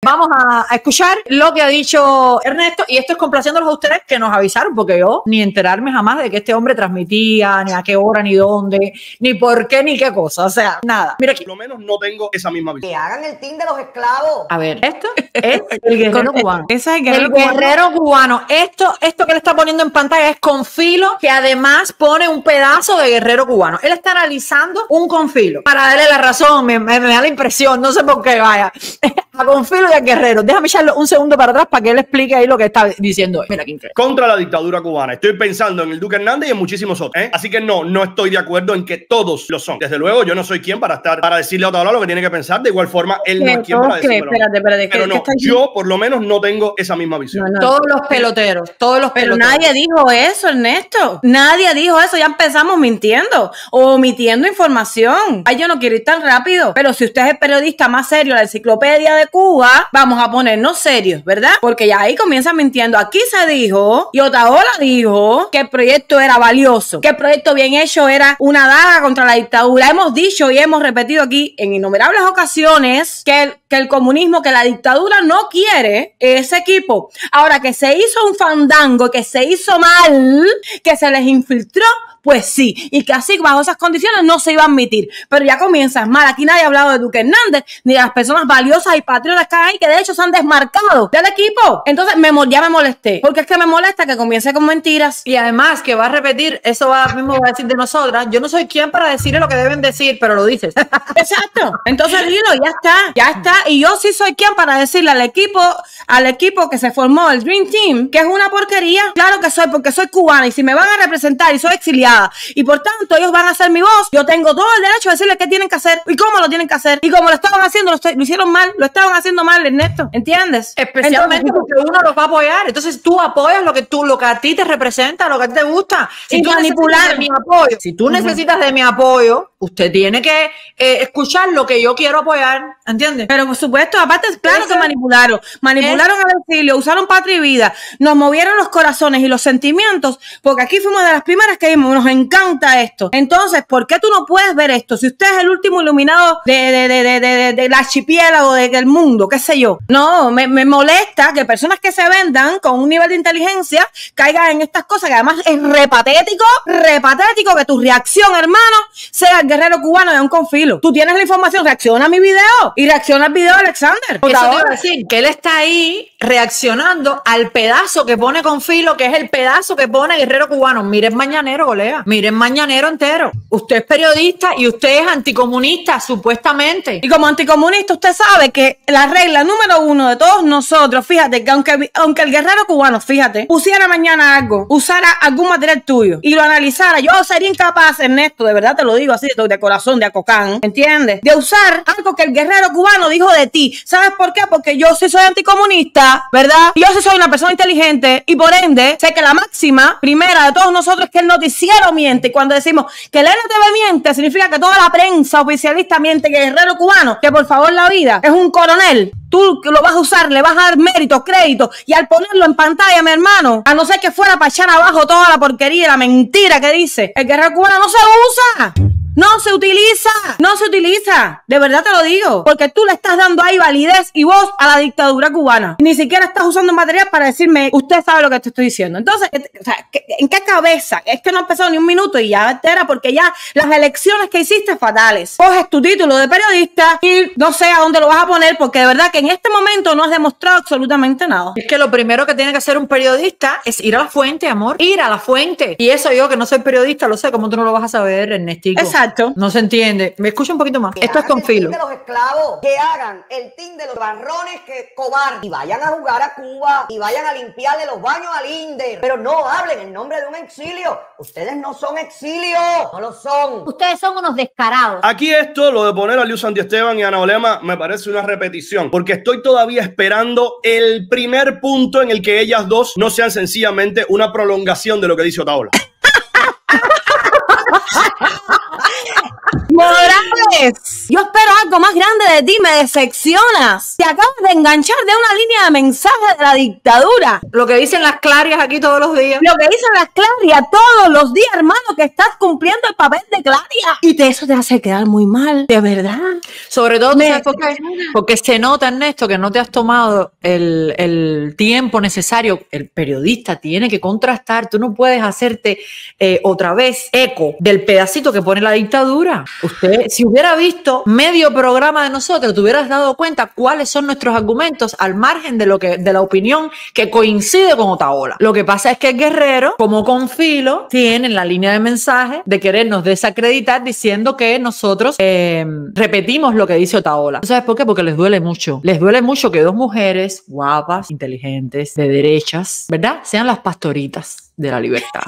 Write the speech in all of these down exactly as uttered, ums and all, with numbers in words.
vamos a, a escuchar lo que ha dicho Ernesto, y esto es complaciéndolos a ustedes que nos avisaron, porque yo ni enterarme jamás de que este hombre transmitía, ni a qué hora, ni dónde, ni por qué, ni qué cosa, o sea, nada. Mira aquí. Por lo menos no tengo esa misma visión. Que hagan el team de los esclavos. A ver, esto es el guerrero cubano. Ese es el guerrero, el guerrero cubano. Esto, esto que él está poniendo en pantalla es con filo, que además pone un pedazo de guerrero cubano. Él está analizando un confilo. Para darle la razón, me, me, me da la impresión, no sé por qué, vaya. A confilo y al guerrero. Déjame echarlo un segundo para atrás para que él explique ahí lo que está diciendo. Mira, aquí. Contra la dictadura cubana. Estoy pensando en el Duque Hernández y en muchísimos otros, ¿eh? Así que no, no estoy de acuerdo en que todos lo son. Desde luego, yo no soy quien para estar, para decirle a Otaola lo que tiene que pensar. De igual forma, él no es quien para decirlo. Espérate, espérate. Pero no, yo por lo menos no tengo esa misma visión. No, no. Todos los peloteros, todos los Pero peloteros. nadie dijo eso, Ernesto. Nadie dijo eso. Ya empezamos mintiendo o omitiendo información. Ay, yo no quiero ir tan rápido. Pero si usted es el periodista más serio de la enciclopedia de Cuba, vamos a ponernos serios, ¿verdad? Porque ya ahí comienza mintiendo. Aquí se dijo, y Otaola dijo, que el proyecto era valioso, que el proyecto bien hecho era una daga contra la dictadura. Hemos dicho y hemos repetido aquí en innumerables ocasiones que el, que el comunismo, que la dictadura no quiere ese equipo. Ahora, que se hizo un fandango, que se hizo mal, que se les infiltró, pues sí, y que así bajo esas condiciones no se iba a admitir. Pero ya comienzas mal. Aquí nadie ha hablado de Duque Hernández ni de las personas valiosas y patriotas que hay ahí, que de hecho se han desmarcado del equipo. Entonces me, ya me molesté, porque es que me molesta que comience con mentiras. Y además que va a repetir, eso va, mismo va a decir de nosotras. Yo no soy quien para decirle lo que deben decir, pero lo dices. Exacto. Entonces dilo, ya está, ya está. Y yo sí soy quien para decirle al equipo, al equipo que se formó, el Dream Team, que es una porquería. Claro que soy, porque soy cubana, y si me van a representar y soy exiliada, y por tanto ellos van a ser mi voz, yo tengo todo el derecho a decirles qué tienen que hacer y cómo lo tienen que hacer, y como lo estaban haciendo, lo, lo hicieron mal, lo estaban haciendo mal, Ernesto, ¿entiendes? Especialmente Entonces, porque uno los va a apoyar. Entonces tú apoyas lo que tú, lo que a ti te representa, lo que a ti te gusta. Si y tú manipular necesitas de mi apoyo, si tú Uh-huh. necesitas de mi apoyo, usted tiene que eh, escuchar lo que yo quiero apoyar, ¿entiendes? Pero por supuesto, aparte, claro Eso, que manipularon, manipularon al exilio, usaron patria y vida, nos movieron los corazones y los sentimientos, porque aquí fuimos de las primeras que vimos, nos encanta esto. Entonces, ¿por qué tú no puedes ver esto? Si usted es el último iluminado de, de, de, de, de, de, del archipiélago de, del mundo, qué sé yo. No, me, me molesta que personas que se vendan con un nivel de inteligencia caigan en estas cosas, que además es repatético, repatético que tu reacción, hermano, sea el guerrero cubano de un confilo. Tú tienes la información, reacciona a mi video y reacciona al video de Alexander. Eso te iba a decir, que él está ahí reaccionando al pedazo que pone Confilo, que es el pedazo que pone Guerrero Cubano. Miren Mañanero, colega. Miren Mañanero entero. Usted es periodista y usted es anticomunista, supuestamente. Y como anticomunista, usted sabe que la regla número uno de todos nosotros, fíjate, que aunque, aunque el guerrero cubano, fíjate, pusiera mañana algo, usara algún material tuyo y lo analizara, yo sería incapaz, Ernesto, de verdad te lo digo así, de corazón, de acocán, ¿entiendes? De usar algo que el guerrero cubano dijo de ti. ¿Sabes por qué? Porque yo sí soy anticomunista, ¿verdad? Yo sí soy una persona inteligente y por ende sé que la máxima primera de todos nosotros es que el noticiero miente. Y cuando decimos que el N T V miente, significa que toda la prensa oficialista miente, que el guerrero cubano, que por favor la vida es un coronel, tú lo vas a usar, le vas a dar mérito, crédito, y al ponerlo en pantalla, mi hermano, a no ser que fuera para echar abajo toda la porquería y la mentira que dice, el guerrero cubano no se usa. No se utiliza, no se utiliza, de verdad te lo digo, porque tú le estás dando ahí validez y voz a la dictadura cubana. Ni siquiera estás usando material para decirme, usted sabe lo que te estoy diciendo. Entonces, o sea, ¿en qué cabeza? Es que no ha empezado ni un minuto y ya entera, porque ya las elecciones que hiciste fatales. Coges tu título de periodista y no sé a dónde lo vas a poner, porque de verdad que en este momento no has demostrado absolutamente nada. Es que lo primero que tiene que hacer un periodista es ir a la fuente, amor, ir a la fuente. Y eso yo, que no soy periodista, lo sé, como tú no lo vas a saber, Ernestico. Exacto. No se entiende. Me escucha un poquito más. Que Esto es con filo. El team de los esclavos, que hagan el team de los barrones que cobardes y vayan a jugar a Cuba y vayan a limpiarle los baños al Inder, pero no hablen en nombre de un exilio. Ustedes no son exilio, no lo son. Ustedes son unos descarados. Aquí esto, lo de poner a Liu Santi Esteban y a Ana Olema, me parece una repetición, porque estoy todavía esperando el primer punto en el que ellas dos no sean sencillamente una prolongación de lo que dice Otaola. Morales, yo espero algo más grande de ti, me decepcionas. Te acabas de enganchar de una línea de mensaje de la dictadura. Lo que dicen las clarias aquí todos los días. Lo que dicen las clarias todos los días, hermano, que estás cumpliendo el papel de claria. Y te, eso te hace quedar muy mal, de verdad. Sobre todo, ¿tú Me- sabes por qué? Porque se nota, Ernesto, que no te has tomado el, el tiempo necesario. El periodista tiene que contrastar. Tú no puedes hacerte eh, otra vez eco del pedacito que pone la dictadura. Usted, si hubiera visto medio programa de nosotros, te hubieras dado cuenta cuáles son nuestros argumentos al margen de lo que de la opinión que coincide con Otaola. Lo que pasa es que el Guerrero, como con filo, tiene la línea de mensaje de querernos desacreditar diciendo que nosotros eh, repetimos lo que dice Otaola. ¿Sabes por qué? Porque les duele mucho. Les duele mucho que dos mujeres guapas, inteligentes, de derechas, ¿verdad? Sean las pastoritas de la libertad.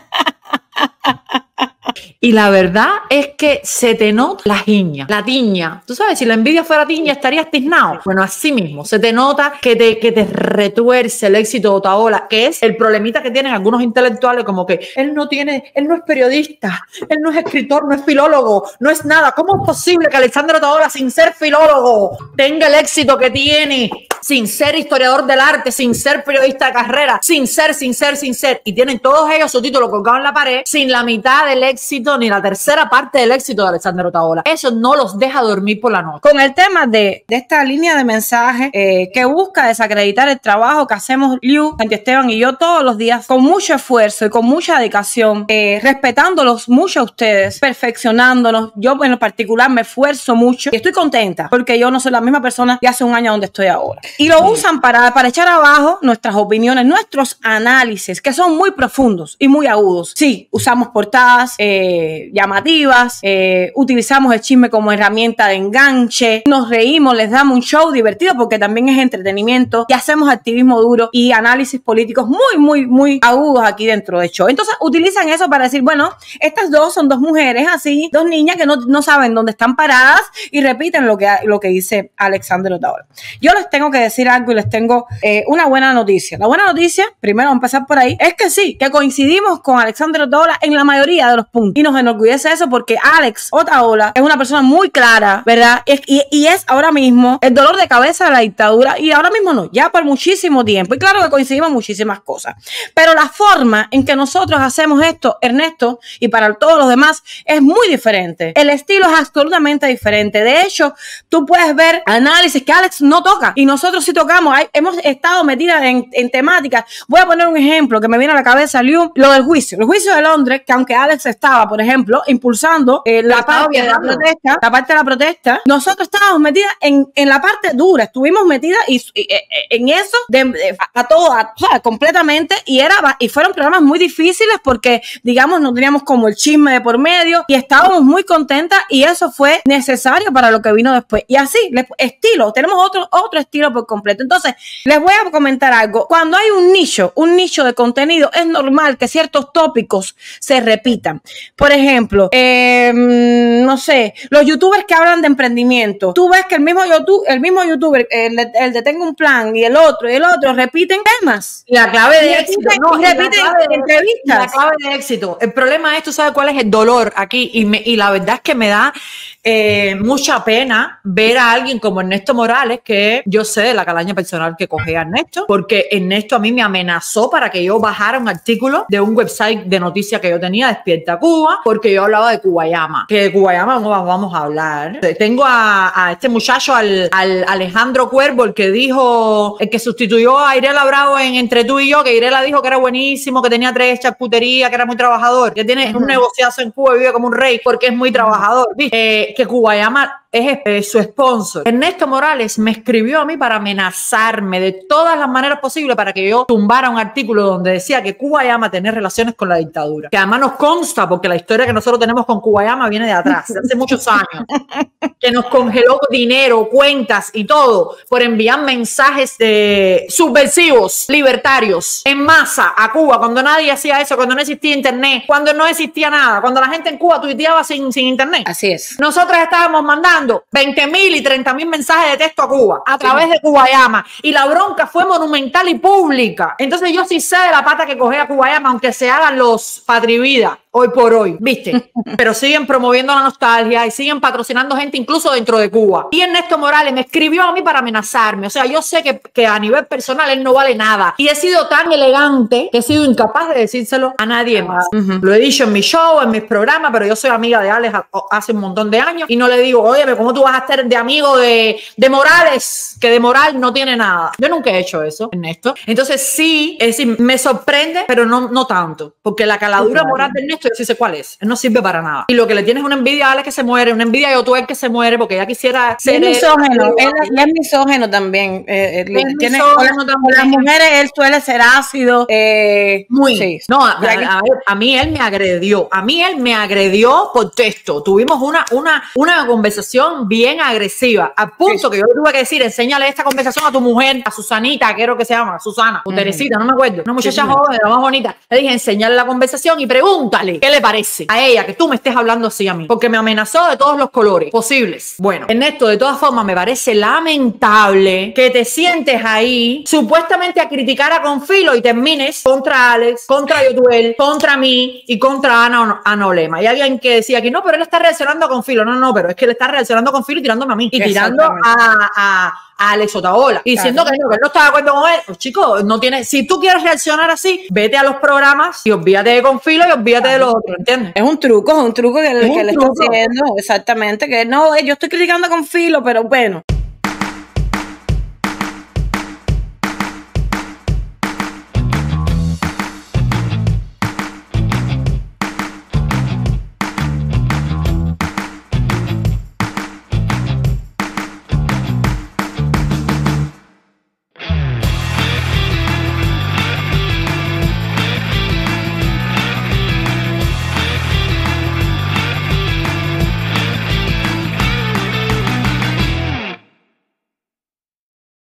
Y la verdad es que se te nota la tiña, la tiña. Tú sabes, si la envidia fuera tiña estarías tiznado. Bueno, así mismo, se te nota que te, que te retuerce el éxito de Otaola, que es el problemita que tienen algunos intelectuales, como que él no tiene, él no es periodista, él no es escritor, no es filólogo, no es nada. ¿Cómo es posible que Alexandre Otaola, sin ser filólogo, tenga el éxito que tiene, sin ser historiador del arte, sin ser periodista de carrera, sin ser, sin ser, sin ser? Y tienen todos ellos su título colgado en la pared, sin la mitad del éxito ni la tercera parte del éxito de Alexandre Otaola. Eso no los deja dormir por la noche. Con el tema de, de esta línea de mensaje eh, que busca desacreditar el trabajo que hacemos Liu, Santi Esteban y yo todos los días con mucho esfuerzo y con mucha dedicación, eh, respetándolos mucho a ustedes, perfeccionándonos. Yo en particular me esfuerzo mucho y estoy contenta porque yo no soy la misma persona que hace un año donde estoy ahora. Y lo usan para, para echar abajo nuestras opiniones, nuestros análisis, que son muy profundos y muy agudos. Sí, usamos portadas eh, llamativas, eh, utilizamos el chisme como herramienta de enganche, nos reímos, les damos un show divertido porque también es entretenimiento y hacemos activismo duro y análisis políticos muy, muy, muy agudos aquí dentro del show. Entonces utilizan eso para decir, bueno, estas dos son dos mujeres así, dos niñas que no, no saben dónde están paradas y repiten lo que, lo que dice Alexandre Otaola. Yo les tengo que decir algo y les tengo eh, una buena noticia. La buena noticia, primero vamos a empezar por ahí, es que sí, que coincidimos con Alexandre Otaola en la mayoría de los puntos. Y nos enorgullece eso porque Alex Otaola es una persona muy clara, ¿verdad? Y, y, y es ahora mismo el dolor de cabeza de la dictadura, y ahora mismo no, ya por muchísimo tiempo. Y claro que coincidimos en muchísimas cosas. Pero la forma en que nosotros hacemos esto, Ernesto, y para todos los demás, es muy diferente. El estilo es absolutamente diferente. De hecho, tú puedes ver análisis que Alex no toca y nosotros sí tocamos. Hay, hemos estado metidas en, en temáticas. Voy a poner un ejemplo que me viene a la cabeza, Liu, lo del juicio. El juicio de Londres, que aunque Alex estaba, por ejemplo, impulsando eh, la, parte de la protesta, la parte de la protesta, nosotros estábamos metidas en, en la parte dura. Estuvimos metidas y, y, y, en eso de, de, a, a todo, a, o sea, completamente, y era y fueron programas muy difíciles porque, digamos, no teníamos como el chisme de por medio y estábamos muy contentas y eso fue necesario para lo que vino después. Y así, les, estilo, tenemos otro, otro estilo por completo. Entonces, les voy a comentar algo. Cuando hay un nicho, un nicho de contenido, es normal que ciertos tópicos se repitan. Por ejemplo, eh, no sé, los youtubers que hablan de emprendimiento. Tú ves que el mismo YouTube, el mismo youtuber, el, el de Tengo un Plan y el otro y el otro repiten temas. La clave de Y éxito. repiten, No, y y la repiten clave de- entrevistas. La clave de éxito. El problema es, tú sabes cuál es el dolor aquí. Y, me, y la verdad es que me da eh, mucha pena ver a alguien como Ernesto Morales, que yo sé de la calaña personal que coge a Ernesto, porque Ernesto a mí me amenazó para que yo bajara un artículo de un website de noticias que yo tenía, Despierta Cuba, porque yo hablaba de Cubayama. Que de Cubayama no vamos a hablar. Tengo a, a este muchacho, al, al Alejandro Cuervo, el que dijo, el que sustituyó a Irela Bravo en Entre tú y yo, que Irela dijo que era buenísimo, que tenía tres charcuterías, que era muy trabajador, que tiene un negociazo en Cuba y vive como un rey porque es muy trabajador. Eh, que Cubayama es eh, su sponsor. Ernesto Morales me escribió a mí para amenazarme de todas las maneras posibles para que yo tumbara un artículo donde decía que Cubayama tenía relaciones con la dictadura. Que además nos consta, porque la historia que nosotros tenemos con Cubayama viene de atrás, de hace muchos años. Que nos congeló dinero, cuentas y todo por enviar mensajes de subversivos, libertarios, en masa a Cuba, cuando nadie hacía eso, cuando no existía internet, cuando no existía nada, cuando la gente en Cuba tuiteaba sin, sin internet. Así es. Nosotros estábamos mandando veinte mil y treinta mil mensajes de texto a Cuba a través de Cubayama y la bronca fue monumental y pública. Entonces yo sí sé de la pata que coge a Cubayama, aunque se hagan los patrividas. hoy por hoy, ¿viste? Pero siguen promoviendo la nostalgia y siguen patrocinando gente incluso dentro de Cuba. Y Ernesto Morales me escribió a mí para amenazarme. O sea, yo sé que, que a nivel personal él no vale nada. Y he sido tan elegante que he sido incapaz de decírselo a nadie más. Uh-huh. Lo he dicho en mi show, en mis programas, pero yo soy amiga de Alex hace un montón de años y no le digo, oye, pero ¿cómo tú vas a estar de amigo de, de Morales? Que de moral no tiene nada. Yo nunca he hecho eso, Ernesto. Entonces sí, es decir, me sorprende, pero no, no tanto. Porque la caladura moral de Ernesto, yo sí sé cuál es. Él no sirve para nada. Y lo que le tienes es una envidia a Alex que se muere, una envidia a Yotuel que se muere, porque ella quisiera ser... Es misógeno, él, él es misógeno también. Eh, él, es tiene, misógeno con, la, también. Con las mujeres él suele ser ácido. Eh, Muy. Sí. No, a, a, a, a mí él me agredió. A mí él me agredió por texto. Tuvimos una, una, una conversación bien agresiva, al punto sí. que yo le tuve que decir, enséñale esta conversación a tu mujer, a Susanita, creo que se llama, Susana, o uh-huh. Teresita, no me acuerdo, una muchacha sí, joven, la más bonita. Le dije, enséñale la conversación y pregúntale qué le parece a ella que tú me estés hablando así a mí, porque me amenazó de todos los colores posibles. Bueno, Ernesto, de todas formas, me parece lamentable que te sientes ahí supuestamente a criticar a Confilo y termines contra Alex, contra Yotuel, contra mí y contra Ana, Ana Olema. Y alguien que decía que no, pero él está reaccionando a Confilo. No, no, pero es que él está reaccionando a Confilo y tirándome a mí y tirando a, a, a Alex Otaola y diciendo claro. que no, que él no está de acuerdo con él. Pues, chicos, no tiene, si tú quieres reaccionar así, vete a los programas y olvídate de Confilo y olvídate claro. de los otros, ¿entiendes? Es un truco, es un truco que, que un le truco. está haciendo, exactamente, que no, yo estoy criticando a Confilo, pero bueno.